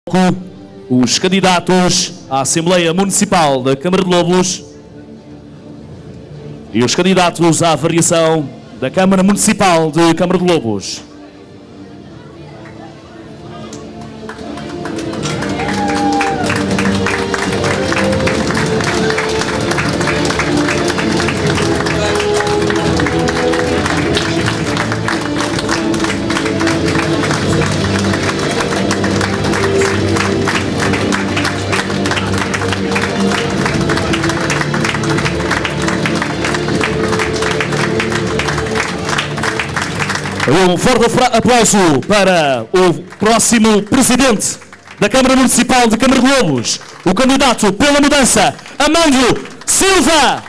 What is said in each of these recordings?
os candidatos à Assembleia Municipal da Câmara de Lobos e os candidatos à variação da Câmara Municipal de Câmara de Lobos. Um forte aplauso para o próximo Presidente da Câmara Municipal de Câmara de Lobos, o candidato pela mudança, Amândio Silva.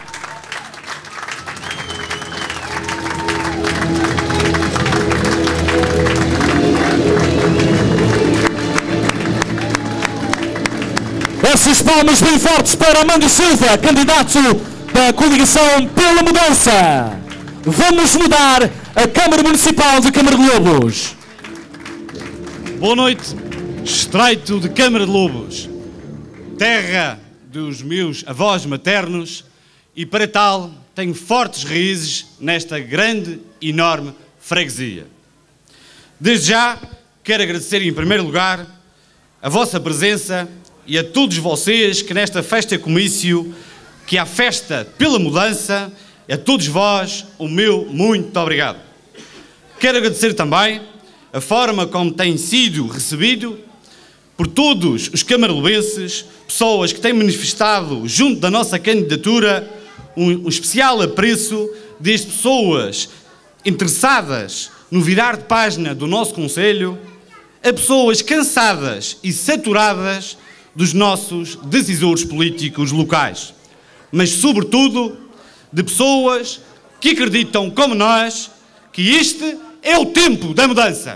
Essas palmas bem fortes para Amândio Silva, candidato da coligação pela mudança. Vamos mudar a Câmara Municipal de Câmara de Lobos. Boa noite, Estreito de Câmara de Lobos, terra dos meus avós maternos, e para tal tenho fortes raízes nesta grande e enorme freguesia. Desde já quero agradecer em primeiro lugar a vossa presença e a todos vocês que nesta festa comício, que é a festa pela mudança, a todos vós, o meu muito obrigado. Quero agradecer também a forma como tem sido recebido por todos os camarolobenses, pessoas que têm manifestado junto da nossa candidatura um especial apreço, desde pessoas interessadas no virar de página do nosso concelho, a pessoas cansadas e saturadas dos nossos decisores políticos locais, mas sobretudo de pessoas que acreditam, como nós, que este é o tempo da mudança.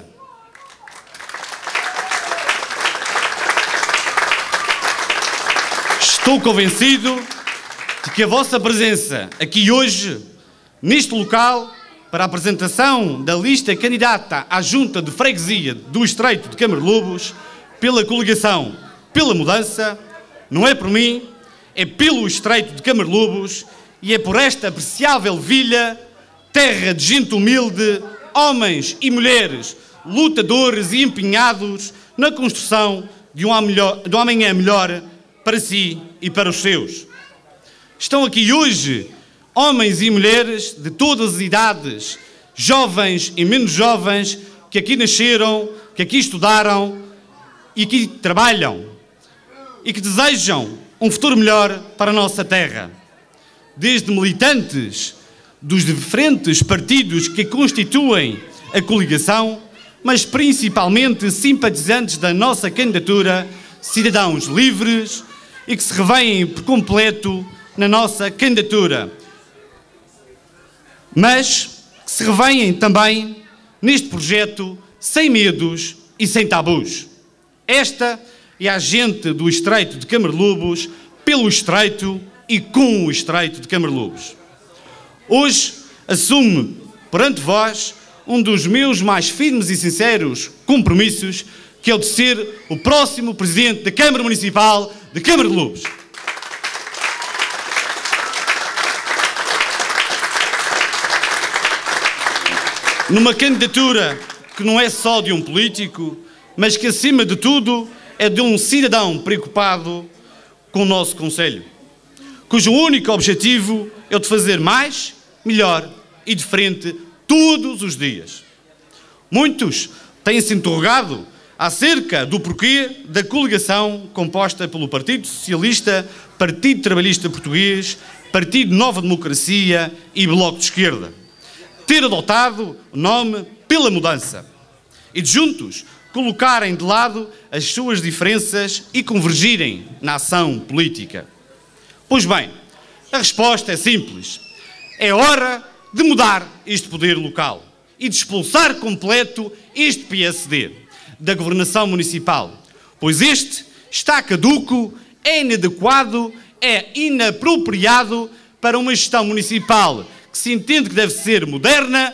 Estou convencido de que a vossa presença aqui hoje, neste local, para a apresentação da lista candidata à Junta de Freguesia do Estreito de Câmara de Lobos, pela coligação pela mudança, não é por mim, é pelo Estreito de Câmara de Lobos, e é por esta apreciável vila, terra de gente humilde, homens e mulheres, lutadores e empenhados na construção de um amanhã melhor para si e para os seus. Estão aqui hoje homens e mulheres de todas as idades, jovens e menos jovens, que aqui nasceram, que aqui estudaram e que trabalham e que desejam um futuro melhor para a nossa terra. Desde militantes dos diferentes partidos que constituem a coligação, mas principalmente simpatizantes da nossa candidatura, cidadãos livres e que se revêem por completo na nossa candidatura, mas que se revêem também neste projeto sem medos e sem tabus. Esta é a gente do Estreito de Câmara de Lobos, pelo Estreito e com o Estreito de Câmara de Lobos. Hoje assumo perante vós um dos meus mais firmes e sinceros compromissos, que é o de ser o próximo Presidente da Câmara Municipal de Câmara de Lobos. Numa candidatura que não é só de um político, mas que acima de tudo é de um cidadão preocupado com o nosso concelho, cujo único objetivo é o de fazer mais, melhor e diferente todos os dias. Muitos têm-se interrogado acerca do porquê da coligação composta pelo Partido Socialista, Partido Trabalhista Português, Partido Nova Democracia e Bloco de Esquerda ter adotado o nome Pela Mudança e de juntos colocarem de lado as suas diferenças e convergirem na ação política. Pois bem, a resposta é simples. É hora de mudar este poder local e de expulsar completo este PSD da governação municipal, pois este está caduco, é inadequado, é inapropriado para uma gestão municipal que se entende que deve ser moderna,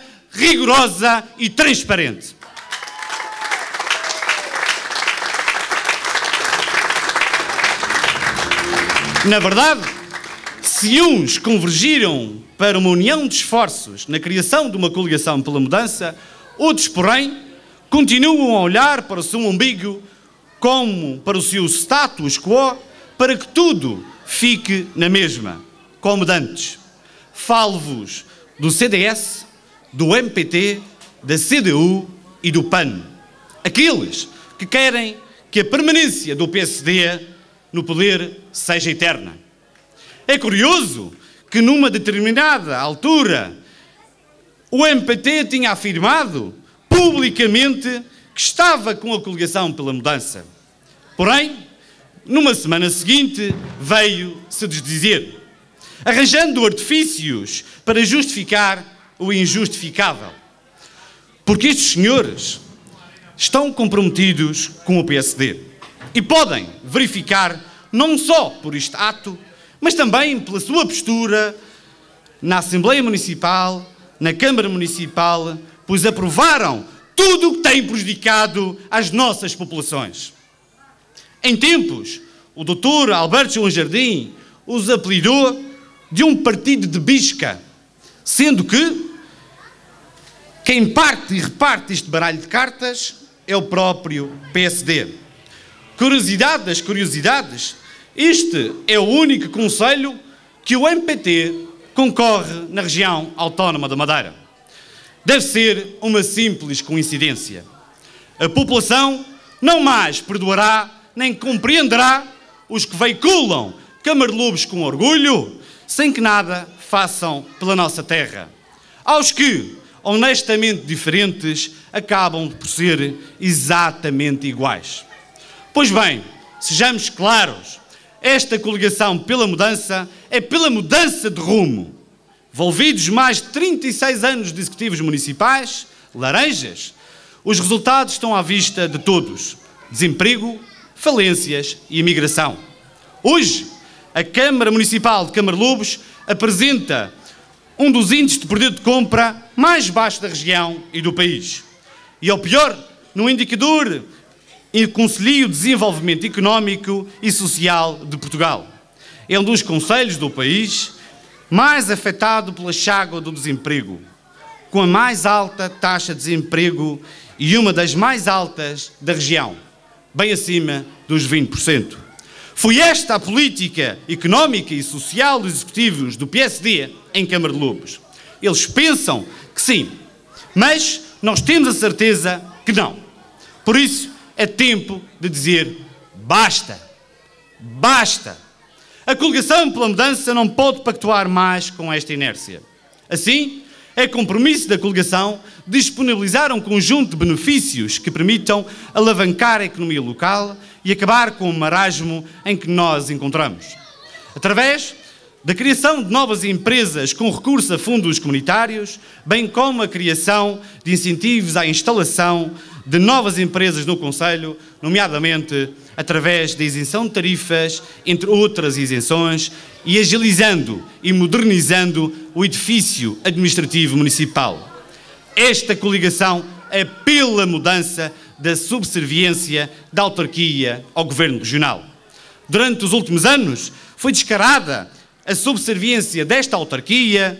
rigorosa e transparente. Na verdade, se uns convergiram para uma união de esforços na criação de uma coligação pela mudança, outros, porém, continuam a olhar para o seu umbigo como para o seu status quo, para que tudo fique na mesma, como de antes. Falo-vos do CDS, do MPT, da CDU e do PAN. Aqueles que querem que a permanência do PSD no poder seja eterna. É curioso que numa determinada altura o MPT tinha afirmado publicamente que estava com a coligação pela mudança. Porém, numa semana seguinte, veio-se desdizer, arranjando artifícios para justificar o injustificável. Porque estes senhores estão comprometidos com o PSD e podem verificar não só por este ato, mas também pela sua postura na Assembleia Municipal, na Câmara Municipal, pois aprovaram tudo o que tem prejudicado as nossas populações. Em tempos, o Dr. Alberto João Jardim os apelidou de um partido de bisca, sendo que quem parte e reparte este baralho de cartas é o próprio PSD. Curiosidade das curiosidades, este é o único concelho que o MPT concorre na região autónoma da Madeira. Deve ser uma simples coincidência. A população não mais perdoará nem compreenderá os que veiculam camarlobos com orgulho, sem que nada façam pela nossa terra. Aos que, honestamente diferentes, acabam por ser exatamente iguais. Pois bem, sejamos claros, esta coligação pela mudança é pela mudança de rumo. Envolvidos mais de 36 anos de executivos municipais, laranjas, os resultados estão à vista de todos. Desemprego, falências e imigração. Hoje, a Câmara Municipal de Camarlobos apresenta um dos índices de poder de compra mais baixos da região e do país. E ao pior, no indicador e Conselho de Desenvolvimento Económico e Social de Portugal. É um dos concelhos do país mais afetado pela chaga do desemprego, com a mais alta taxa de desemprego e uma das mais altas da região, bem acima dos 20%. Foi esta a política económica e social dos executivos do PSD em Camarlobos. Eles pensam que sim, mas nós temos a certeza que não. Por isso, é tempo de dizer basta. Basta. A coligação pela mudança não pode pactuar mais com esta inércia. Assim, é compromisso da coligação disponibilizar um conjunto de benefícios que permitam alavancar a economia local e acabar com o marasmo em que nós encontramos. Através da criação de novas empresas com recurso a fundos comunitários, bem como a criação de incentivos à instalação de novas empresas no concelho, nomeadamente através da isenção de tarifas, entre outras isenções, e agilizando e modernizando o edifício administrativo municipal. Esta coligação é pela mudança da subserviência da autarquia ao governo regional. Durante os últimos anos, foi descarada a subserviência desta autarquia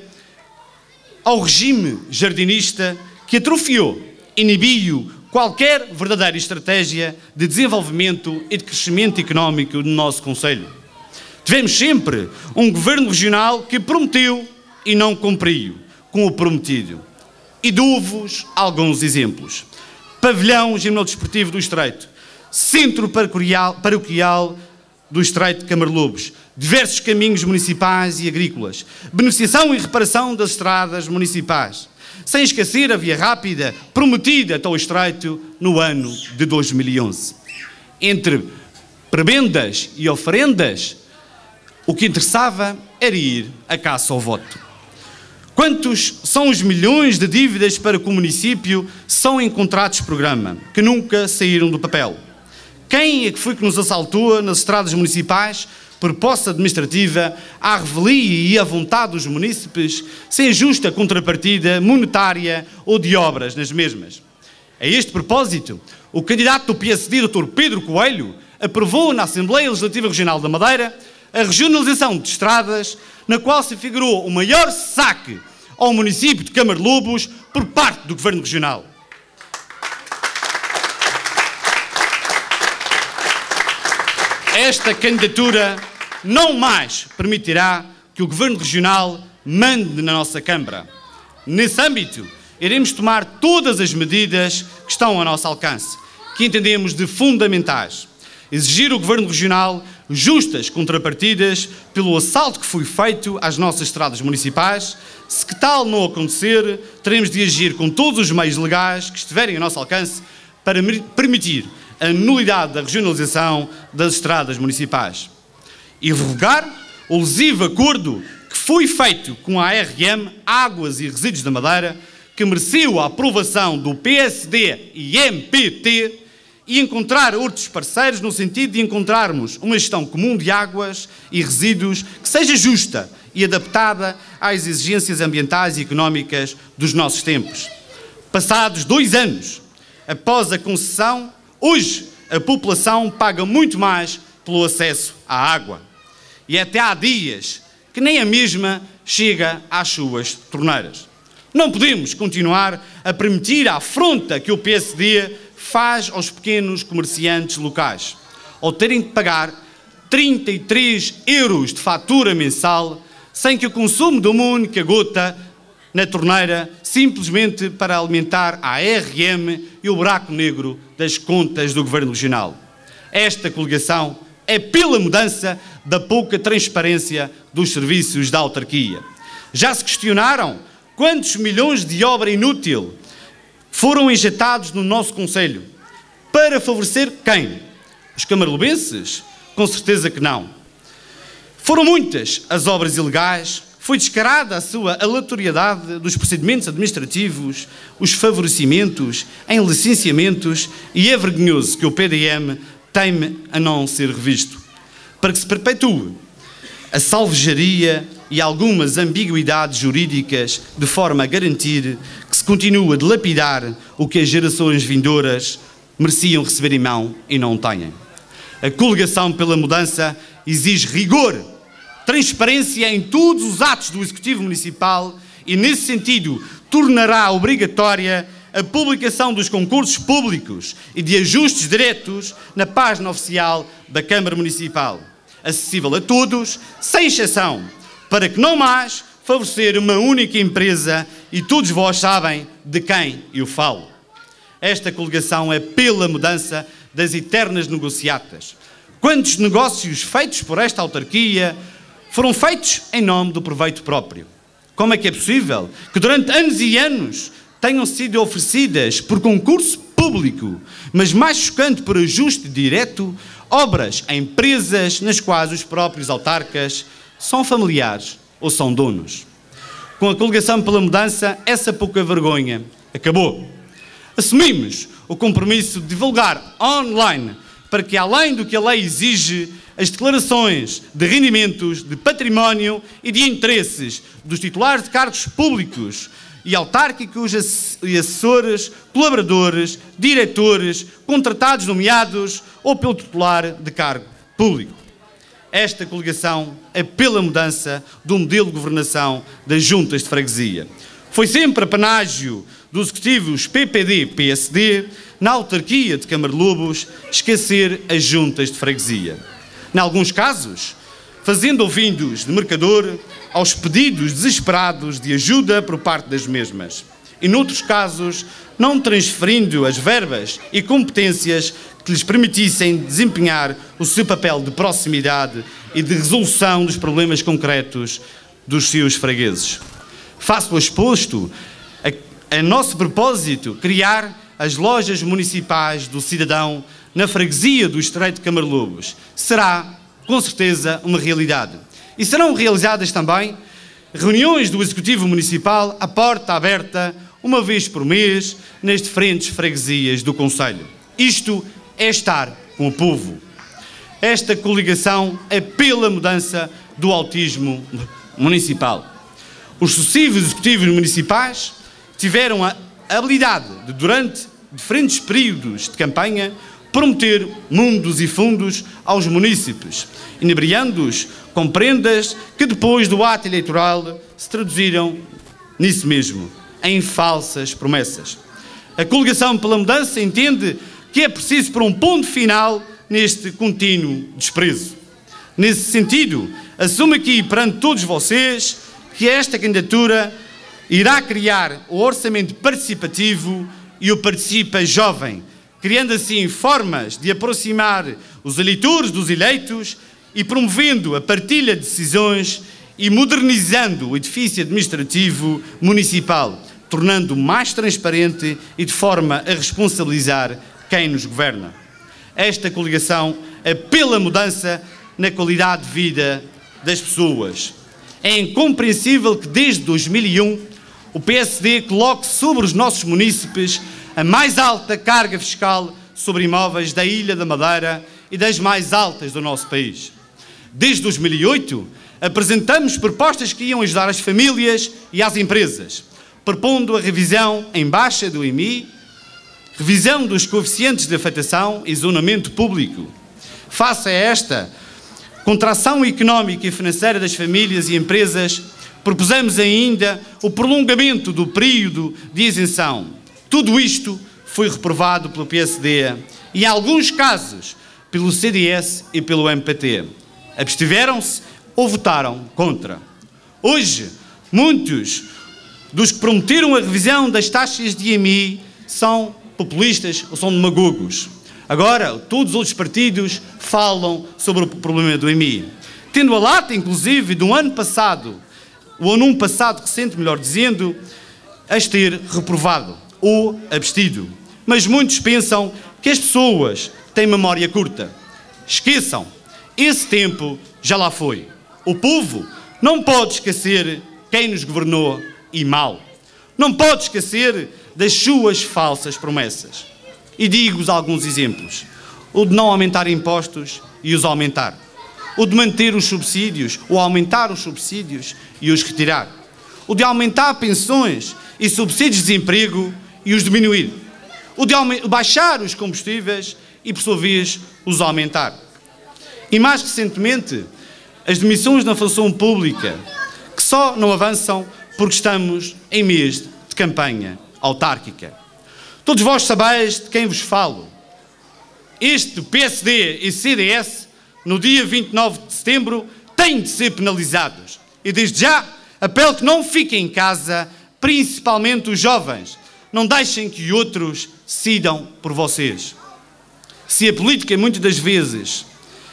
ao regime jardinista que atrofiou, inibiu qualquer verdadeira estratégia de desenvolvimento e de crescimento económico do nosso concelho. Tivemos sempre um governo regional que prometeu e não cumpriu com o prometido. E dou-vos alguns exemplos. Pavilhão Gimnodesportivo do Estreito, Centro Paroquial do Estreito de Camarlobos, diversos caminhos municipais e agrícolas, beneficiação e reparação das estradas municipais, sem esquecer a via rápida prometida até o Estreito no ano de 2011. Entre prebendas e oferendas, o que interessava era ir à caça ao voto. Quantos são os milhões de dívidas para que o município são em contratos de programa, que nunca saíram do papel? Quem é que foi que nos assaltou nas estradas municipais por posse administrativa, à revelia e à vontade dos munícipes, sem justa contrapartida monetária ou de obras nas mesmas? A este propósito, o candidato do PSD, Dr. Pedro Coelho, aprovou na Assembleia Legislativa Regional da Madeira a regionalização de estradas, na qual se figurou o maior saque ao município de Câmara de Lobos por parte do Governo Regional. Esta candidatura não mais permitirá que o Governo Regional mande na nossa Câmara. Nesse âmbito, iremos tomar todas as medidas que estão ao nosso alcance, que entendemos de fundamentais. Exigir ao Governo Regional justas contrapartidas pelo assalto que foi feito às nossas estradas municipais. Se que tal não acontecer, teremos de agir com todos os meios legais que estiverem ao nosso alcance para permitir a nulidade da regionalização das estradas municipais e revogar o lesivo acordo que foi feito com a ARM, Águas e Resíduos da Madeira, que mereceu a aprovação do PSD e MPT, e encontrar outros parceiros no sentido de encontrarmos uma gestão comum de águas e resíduos que seja justa e adaptada às exigências ambientais e económicas dos nossos tempos. Passados 2 anos após a concessão, hoje a população paga muito mais pelo acesso à água. E até há dias que nem a mesma chega às suas torneiras. Não podemos continuar a permitir a afronta que o PSD faz aos pequenos comerciantes locais, ao terem de pagar 33 € de fatura mensal, sem que o consumo de uma única gota na torneira, simplesmente para alimentar a ARM e o buraco negro das contas do Governo Regional. Esta coligação é pela mudança da pouca transparência dos serviços da autarquia. Já se questionaram quantos milhões de obra inútil foram injetados no nosso concelho? Para favorecer quem? Os camarlobenses? Com certeza que não. Foram muitas as obras ilegais, foi descarada a sua aleatoriedade dos procedimentos administrativos, os favorecimentos em licenciamentos, e é vergonhoso que o PDM teme a não ser revisto. Para que se perpetue a salvejaria e algumas ambiguidades jurídicas, de forma a garantir que se continue a dilapidar o que as gerações vindouras mereciam receber em mão e não têm. A coligação pela mudança exige rigor, transparência em todos os atos do Executivo Municipal e, nesse sentido, tornará obrigatória a publicação dos concursos públicos e de ajustes diretos na página oficial da Câmara Municipal, acessível a todos, sem exceção, para que não mais favorecer uma única empresa, e todos vós sabem de quem eu falo. Esta coligação é pela mudança das eternas negociatas. Quantos negócios feitos por esta autarquia foram feitos em nome do proveito próprio? Como é que é possível que durante anos e anos tenham sido oferecidas por concurso público, mas mais chocante por ajuste direto, obras a empresas nas quais os próprios autarcas são familiares ou são donos? Com a coligação pela mudança, essa pouca vergonha acabou. Assumimos o compromisso de divulgar online, para que, além do que a lei exige, as declarações de rendimentos, de património e de interesses dos titulares de cargos públicos e autárquicos e assessores, colaboradores, diretores, contratados, nomeados ou pelo titular de cargo público. Esta coligação é pela mudança do modelo de governação das juntas de freguesia. Foi sempre apanágio dos executivos PPD-PSD, na autarquia de Câmara de Lobos, esquecer as juntas de freguesia. Em alguns casos, fazendo ouvidos de mercador aos pedidos desesperados de ajuda por parte das mesmas. E noutros casos, não transferindo as verbas e competências que lhes permitissem desempenhar o seu papel de proximidade e de resolução dos concretos dos seus fregueses. Face ao exposto, é nosso propósito criar as lojas municipais do cidadão na freguesia do Estreito de Câmara de Lobos. Será, com certeza, uma realidade. E serão realizadas também reuniões do Executivo Municipal à porta aberta, uma vez por mês, nas diferentes freguesias do concelho. Isto é estar com o povo. Esta coligação é pela mudança do autismo municipal. Os sucessivos executivos municipais tiveram a habilidade de, durante diferentes períodos de campanha, prometer mundos e fundos aos munícipes, inebriando-os com prendas que depois do ato eleitoral se traduziram nisso mesmo, em falsas promessas. A Coligação pela Mudança entende que é preciso pôr um ponto final neste contínuo desprezo. Nesse sentido, assumo aqui perante todos vocês que esta candidatura irá criar o orçamento participativo e o Participa Jovem, criando assim formas de aproximar os eleitores dos eleitos e promovendo a partilha de decisões e modernizando o edifício administrativo municipal, tornando-o mais transparente e de forma a responsabilizar quem nos governa. Esta coligação é pela mudança na qualidade de vida das pessoas. É incompreensível que desde 2001 o PSD coloque sobre os nossos munícipes a mais alta carga fiscal sobre imóveis da Ilha da Madeira e das mais altas do nosso país. Desde 2008 apresentamos propostas que iam ajudar as famílias e as empresas, propondo a revisão em baixa do IMI, revisão dos coeficientes de afetação e zonamento público. Face a esta contração económica e financeira das famílias e empresas, propusemos ainda o prolongamento do período de isenção. Tudo isto foi reprovado pelo PSD e, em alguns casos, pelo CDS e pelo MPT. Abstiveram-se ou votaram contra. Hoje, muitos dos que prometeram a revisão das taxas de IMI são populistas ou são demagogos. Agora, todos os outros partidos falam sobre o problema do IMI, tendo a lata, inclusive, do ano passado, ou num passado recente, melhor dizendo, as ter reprovado ou abstido. Mas muitos pensam que as pessoas têm memória curta. Esqueçam, esse tempo já lá foi. O povo não pode esquecer quem nos governou e mal. Não pode esquecer das suas falsas promessas. E digo-vos alguns exemplos. O de não aumentar impostos e os aumentar. O de manter os subsídios ou aumentar os subsídios e os retirar. O de aumentar pensões e subsídios de desemprego e os diminuir. O de baixar os combustíveis e, por sua vez, os aumentar. E mais recentemente, as demissões na função pública, que só não avançam porque estamos em mês de campanha autárquica. Todos vós sabeis de quem vos falo. Este PSD e CDS, no dia 29 de setembro, têm de ser penalizados. E desde já, apelo que não fiquem em casa, principalmente os jovens. Não deixem que outros decidam por vocês. Se a política muitas das vezes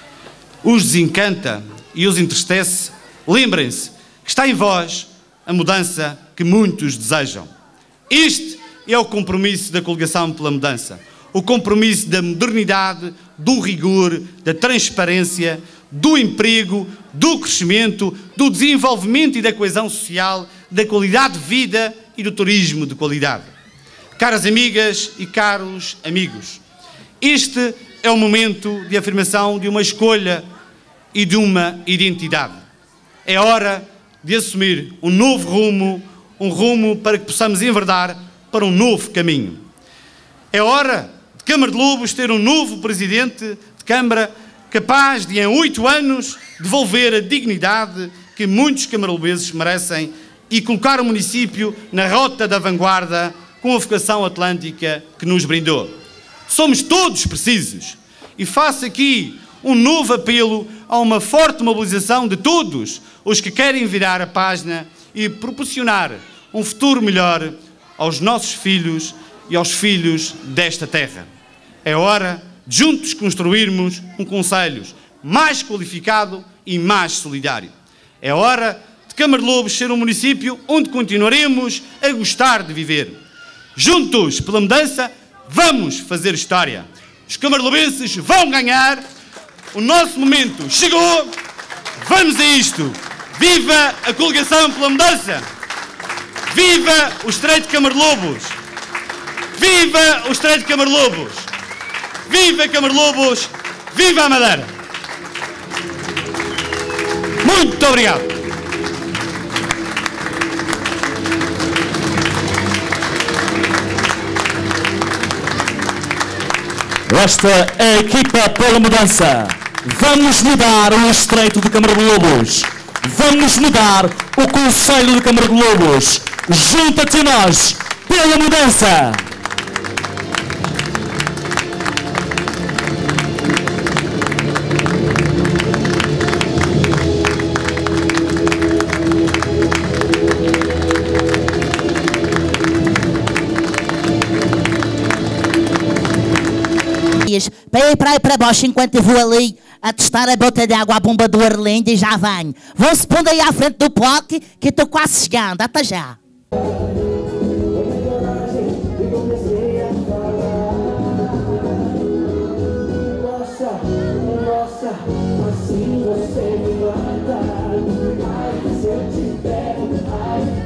os desencanta e os entristece, lembrem-se que está em vós a mudança que muitos desejam. Este é o compromisso da Coligação pela Mudança. O compromisso da modernidade, do rigor, da transparência, do emprego, do crescimento, do desenvolvimento e da coesão social, da qualidade de vida e do turismo de qualidade. Caras amigas e caros amigos, este é o momento de afirmação de uma escolha e de uma identidade. É hora de assumir um novo rumo, um rumo para que possamos enverdar para um novo caminho. É hora de Câmara de Lobos ter um novo presidente de Câmara capaz de, em 8 anos, devolver a dignidade que muitos camarolobenses merecem e colocar o município na rota da vanguarda com a vocação atlântica que nos brindou. Somos todos precisos e faço aqui um novo apelo a uma forte mobilização de todos os que querem virar a página e proporcionar um futuro melhor aos nossos filhos e aos filhos desta terra. É hora de juntos construirmos um concelho mais qualificado e mais solidário. É hora de Câmara de Lobos ser um município onde continuaremos a gostar de viver. Juntos pela mudança, vamos fazer história. Os camarolobenses vão ganhar. O nosso momento chegou. Vamos a isto. Viva a Coligação pela Mudança! Viva o Estreito de Câmara de Lobos! Viva o Estreito de Câmara de Lobos! Viva Câmara de Lobos! Viva a Madeira! Muito obrigado! Esta é a equipa pela mudança. Vamos mudar o Estreito de Câmara de Lobos. Vamos mudar o Conselho de Câmara de Lobos. Junta-te a nós pela mudança. Para ir para aí para baixo enquanto eu vou ali a testar a bota de água à bomba do Arlindo e já venho. Vão-se pondo aí à frente do palco que eu estou quase chegando. Até já. Assim você me mata. Ai, se eu te pego, ai.